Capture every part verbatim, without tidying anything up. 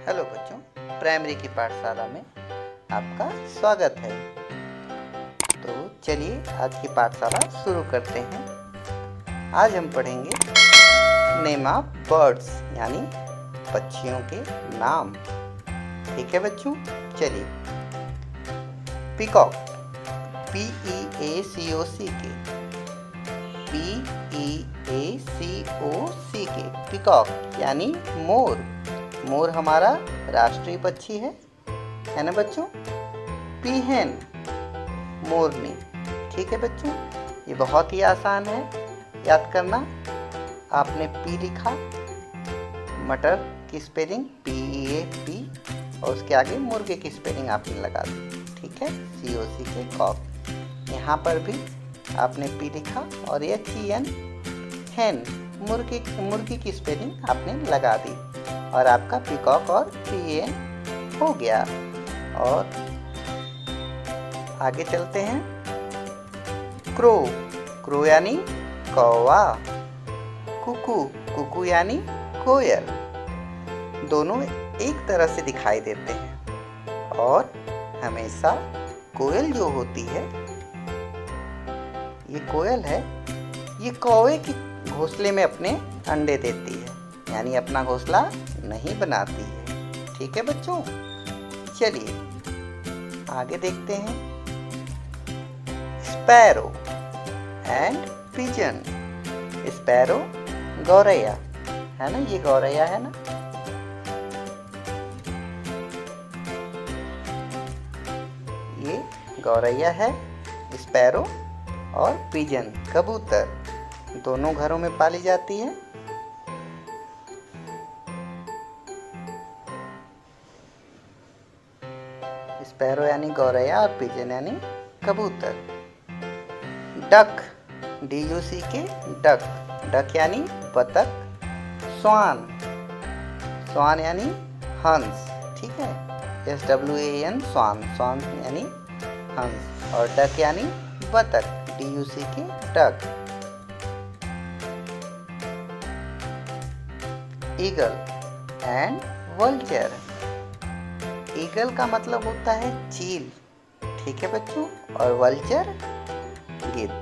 Hello बच्चों, primary की पाठशाला में आपका स्वागत है। तो चलिए आज की पाठशाला शुरू करते हैं। आज हम पढ़ेंगे नेम ऑफ बर्ड्स यानी पक्षियों के नाम। ठीक है बच्चों, चलिए। पीकॉक, पी ई ए सी ओ सी के, पी ई ए सी ओ सी के, पीकॉक यानी मोर। मोर हमारा राष्ट्रीय पक्षी है है ना बच्चों। पीहेन, मोरनी। ठीक है बच्चों, ये बहुत ही आसान है याद करना। आपने पी लिखा, मटर की spelling P E A P, और उसके आगे मुर्गे की स्पेलिंग आपने लगा दी। ठीक है, सी ओ सी के कॉक। यहाँ पर भी आपने पी लिखा और एच ई एन, हैन, मुर्गी मुर्गी की स्पेलिंग आपने लगा दी और आपका पीकॉक और पी एन हो गया। और आगे चलते हैं। क्रो, क्रो यानी कौवा। कुकू, कुकू यानी कोयल। दोनों एक तरह से दिखाई देते हैं और हमेशा कोयल जो होती है, ये कोयल है, ये कौवे की घोंसले में अपने अंडे देती है, यानी अपना घोंसला नहीं बनाती है। ठीक है बच्चों, चलिए आगे देखते हैं। Sparrow and pigeon. स्पैरो गौरैया है ना, ये गौरैया है ना। ये गौरैया है, स्पैरो, और पिजन कबूतर, दोनों घरों में पाली जाती है। स्पैरो यानी गौरैया और पिजन यानी कबूतर। Duck, D U C K, duck, duck यानी बतख। स्वान, स्वान यानी हंस। ठीक है, S W A N, swan, swan यानी हंस, और डक यानी बतख, D U C K, duck. Eagle and vulture. Eagle का मतलब होता है चील। ठीक है बच्चों, और वल्चर गिद्ध।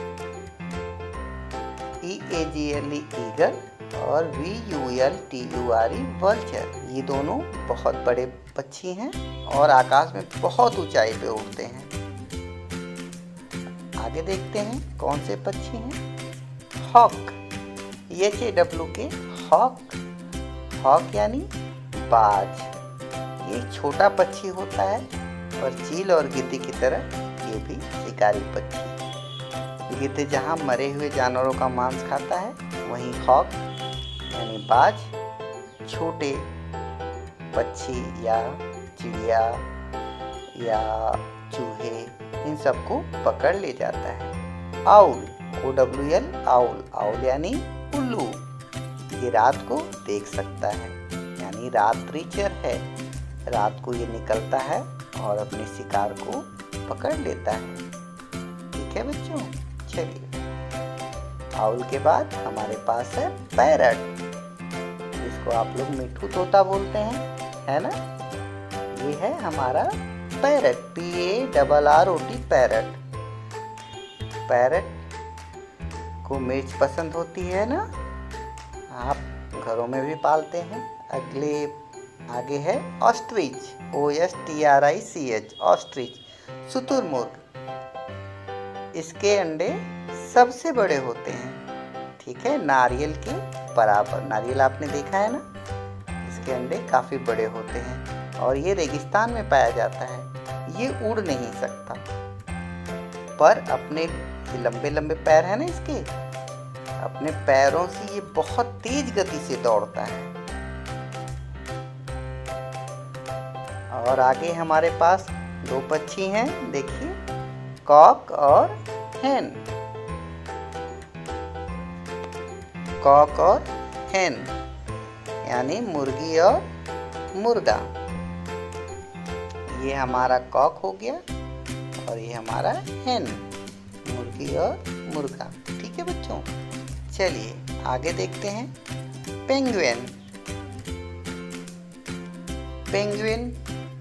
E A G L E eagle और V U L T U R E vulture, ये दोनों बहुत बड़े पक्षी हैं और आकाश में बहुत ऊंचाई पे उड़ते हैं। आगे देखते हैं कौन से पक्षी हैं। Hawk, H A W K, hawk. Hawk यानी बाज। ये छोटा पक्षी होता है और चील और गिद्ध की तरह ये भी शिकारी पक्षी। गिद्ध जहाँ मरे हुए जानवरों का मांस खाता है, वहीं हॉक यानी बाज छोटे पक्षी या चिड़िया या चूहे, इन सबको पकड़ ले जाता है। Owl, O W L, owl, owl यानी उल्लू। ये रात को देख सकता है, यानी रात्रिचर है। रात को ये निकलता है और अपने शिकार को पकड़ लेता है। ठीक है बच्चों, चलिए। आउल के बाद हमारे पास है पैरट, जिसको आप लोग मिट्ठू तोता बोलते हैं, है ना। ये है हमारा parrot, P A double R O T, parrot. Parrot को मिर्च पसंद होती है ना, आप घरों में भी पालते हैं। अगले आगे है ostrich, O S T R I C H, ostrich, शुतुरमुर्ग। इसके अंडे सबसे बड़े होते हैं। ठीक है, नारियल के बराबर। नारियल आपने देखा है ना, इसके अंडे काफ़ी बड़े होते हैं और ये रेगिस्तान में पाया जाता है। ये उड़ नहीं सकता, पर अपने लंबे लंबे पैर हैं ना इसके, अपने पैरों से ये बहुत तेज गति से दौड़ता है। और आगे हमारे पास दो पक्षी हैं, देखिए, कॉक और हैन। कॉक और हैन यानी मुर्गी और मुर्गा। ये हमारा कॉक हो गया और ये हमारा हैन, मुर्गी और मुर्गा। ठीक है बच्चों, चलिए आगे देखते हैं। पेंगुइन, पेंगुइन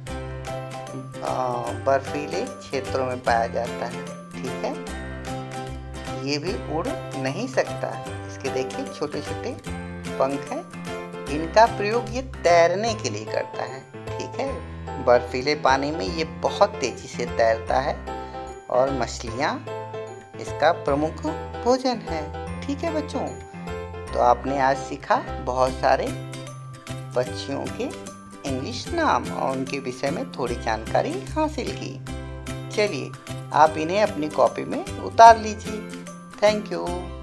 बर्फीले क्षेत्रों में पाया जाता है। ठीक है, ये भी उड़ नहीं सकता। इसके देखिए छोटे छोटे पंख हैं। इनका प्रयोग ये तैरने के लिए करता है। ठीक है, बर्फीले पानी में ये बहुत तेजी से तैरता है और मछलियाँ इसका प्रमुख भोजन है। ठीक है बच्चों, तो आपने आज सीखा बहुत सारे पक्षियों के इंग्लिश नाम और उनके विषय में थोड़ी जानकारी हासिल की। चलिए आप इन्हें अपनी कॉपी में उतार लीजिए। Thank you.